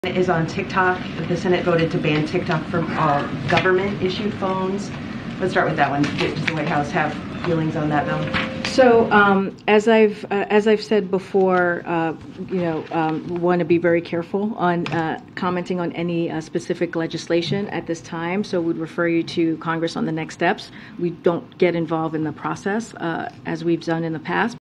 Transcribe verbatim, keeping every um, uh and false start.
Is on TikTok. The Senate voted to ban TikTok from all government-issued phones. Let's start with that one. Does the White House have feelings on that bill? So, um, as I've uh, as I've said before, uh, you know, um, we want to be very careful on uh, commenting on any uh, specific legislation at this time. So, we'd refer you to Congress on the next steps. We don't get involved in the process uh, as we've done in the past.